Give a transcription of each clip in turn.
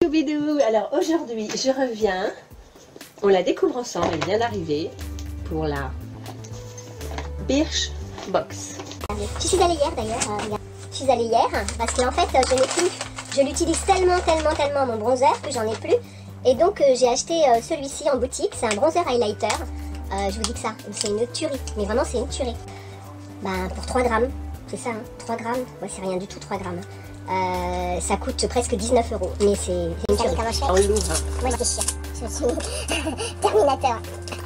Choubidou. Alors aujourd'hui, je reviens. On la découvre ensemble, elle vient d'arriver pour la Birch Box. Je suis allée hier d'ailleurs. Je suis allée hier parce qu'en fait, je n'ai plus. Je l'utilise tellement mon bronzer que j'en ai plus. Et donc j'ai acheté celui-ci en boutique. C'est un bronzer highlighter. Je vous dis que ça, c'est une tuerie. Mais vraiment, c'est une tuerie. Ben, pour 3 grammes, c'est ça, hein, 3 grammes. Ouais, c'est rien du tout, 3 grammes. Ça coûte presque 19 €. Mais c'est une tuerie. On l'ouvre. Moi, je suis je suis Terminateur.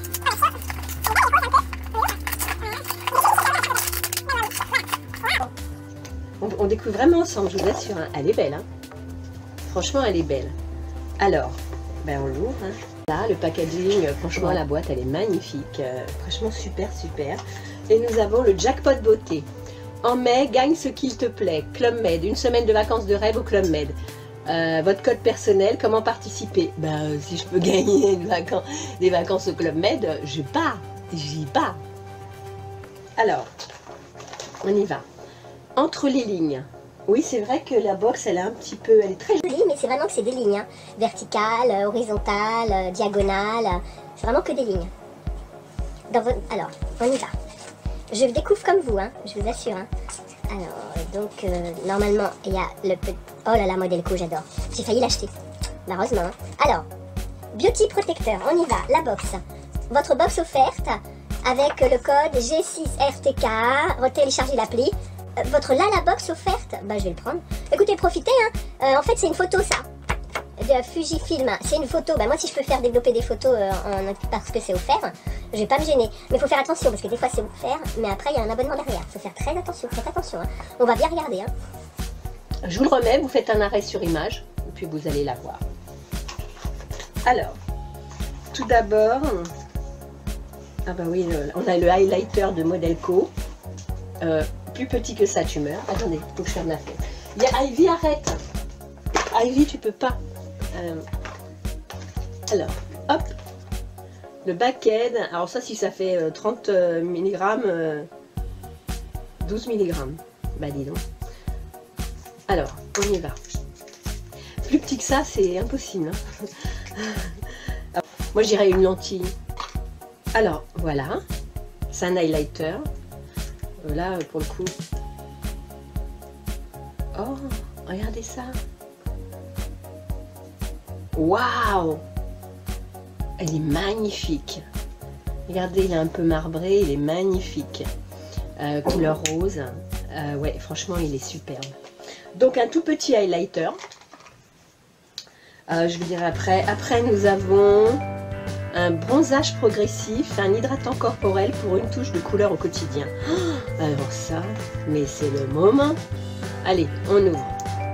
On découvre vraiment ensemble, je vous assure. Hein. Elle est belle. Hein. Franchement, elle est belle. Alors, ben on l'ouvre. Hein. Là, le packaging, franchement, la boîte, elle est magnifique. Franchement, super. Et nous avons le jackpot beauté. En mai, gagne ce qu'il te plaît. Club Med. Une semaine de vacances de rêve au Club Med. Votre code personnel, comment participer? Ben, si je peux gagner des vacances au Club Med, j'y pars. Alors, on y va. Entre les lignes. Oui, c'est vrai que la box, elle est un petit peu, elle est très jolie. Mais c'est vraiment que c'est des lignes, hein. Verticales, horizontales, diagonales. C'est vraiment que des lignes. Alors, on y va. Je découvre comme vous, hein, je vous assure. Hein. Alors, donc, normalement, il y a le petit... Oh là là, Modelco, j'adore. J'ai failli l'acheter. Heureusement. Hein. Alors, Beauty Protecteur, on y va. La box. Votre box offerte avec le code G6RTK. Téléchargez l'appli. Votre Lala Box offerte, bah je vais le prendre. Écoutez, profitez, hein. En fait, c'est une photo, ça. De Fujifilm. C'est une photo. Bah moi, si je peux faire développer des photos parce que c'est offert, je vais pas me gêner. Mais il faut faire attention, parce que des fois, c'est offert, mais après, il y a un abonnement derrière. Il faut faire très attention, faites attention. Hein. On va bien regarder. Hein. Je vous le remets, vous faites un arrêt sur image, et puis vous allez la voir. Alors, tout d'abord, ah bah oui, on a le highlighter de Modelco. Plus petit que ça, tu meurs. Attendez, faut que je ferme la fenêtre. Il y a Ivy, arrête. Ivy, tu peux pas. Alors, hop. Le back-end. Alors ça, si ça fait 30 mg, 12 mg. Bah dis donc. Alors, on y va. Plus petit que ça, c'est impossible. Hein. Moi, j'irais une lentille. Alors, voilà. C'est un highlighter. Là, pour le coup. Oh, regardez ça. Waouh! Elle est magnifique. Regardez, il est un peu marbré, il est magnifique. Couleur rose. Ouais, franchement, il est superbe. Donc, un tout petit highlighter. Je vous dirai après. Après, nous avons un bronzage progressif, un hydratant corporel pour une touche de couleur au quotidien. Oh, alors ça, mais c'est le moment. Allez, on ouvre.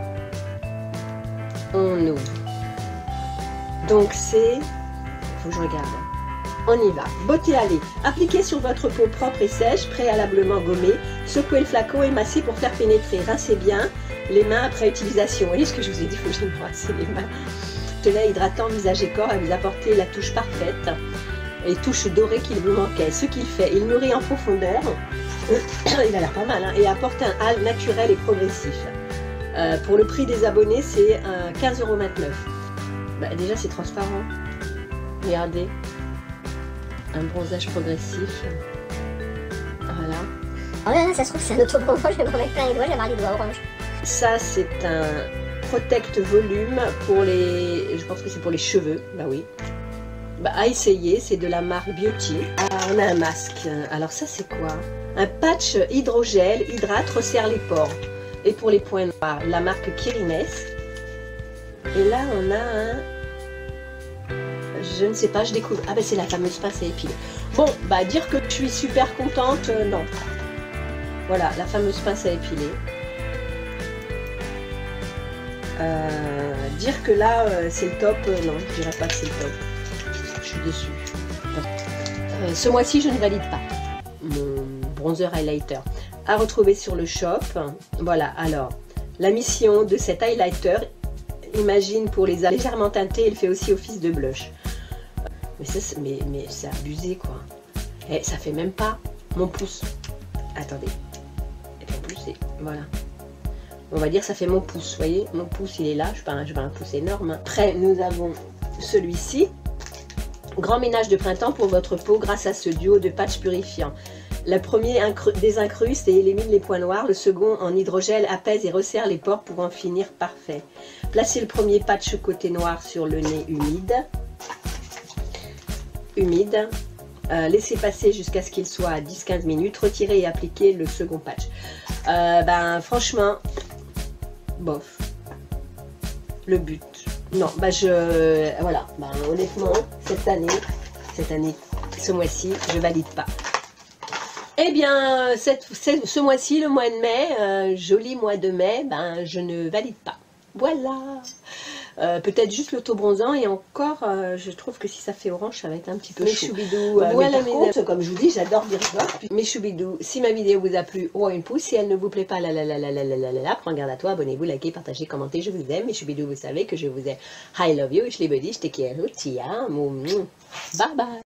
On ouvre. Donc c'est... Faut que je regarde. On y va. Beauté allée. Appliquez sur votre peau propre et sèche, préalablement gommée. Secouez le flacon et massez pour faire pénétrer. Rincez bien les mains après utilisation. Vous voyez ce que je vous ai dit, il faut que je me rincer les mains. Telet hydratant visage et corps à vous apporter la touche parfaite et touche dorée qu'il vous manquait. Ce qu'il fait, il nourrit en profondeur, il a l'air pas mal, hein, et apporte un halo naturel et progressif. Pour le prix des abonnés, c'est 15,29 €. Bah, déjà, c'est transparent. Regardez, un bronzage progressif. Voilà. Oh là là, ça se trouve, c'est un autobronzage, je vais me remettre plein les doigts, je vais avoir les doigts orange. Ça, c'est un Protect Volume pour les... Je pense que c'est pour les cheveux, bah oui. Bah, à essayer, c'est de la marque Beauty. Ah, on a un masque. Alors ça, c'est quoi? Un patch hydrogel, hydrate, resserre les pores. Et pour les points noirs, la marque Kirines. Et là, on a un... Je ne sais pas, je découvre. Ah ben c'est la fameuse pince à épiler. Bon, bah dire que je suis super contente, non. Voilà, la fameuse pince à épiler. Dire que là c'est le top, non, je dirais pas que c'est le top. Je suis déçue. Ce mois-ci, je ne valide pas mon bronzer highlighter. À retrouver sur le shop. Voilà, alors, la mission de cet highlighter, imagine pour les âges légèrement teintés, il fait aussi office de blush. Mais c'est abusé quoi. Et ça fait même pas mon pouce. Attendez. Et puis en plus, c'est... Voilà. On va dire ça fait mon pouce, vous voyez, mon pouce il est là, je pas un pouce énorme. Après nous avons celui-ci, grand ménage de printemps pour votre peau grâce à ce duo de patchs purifiants. Le premier désincruste et élimine les points noirs, le second en hydrogel apaise et resserre les pores pour en finir parfait. Placez le premier patch côté noir sur le nez humide. Laissez passer jusqu'à ce qu'il soit à 10-15 minutes, retirez et appliquez le second patch. Franchement, bof. Le but. Non, voilà. Honnêtement, cette année, ce mois-ci, je valide pas. Eh bien, ce mois-ci, le mois de mai, joli mois de mai, je ne valide pas. Voilà. Peut-être juste l'auto-bronzant et encore, je trouve que si ça fait orange, ça va être un petit peu chaud. Choubidou, voilà, mais par contre, comme je vous dis, j'adore Birchbox. Mes choubidous, si ma vidéo vous a plu, un pouce. Si elle ne vous plaît pas, prends garde à toi, abonnez-vous, likez, partagez, commentez, je vous aime. Mes choubidous, vous savez que je vous aime. I love you, je les dis, je te quiero, tia, bye bye.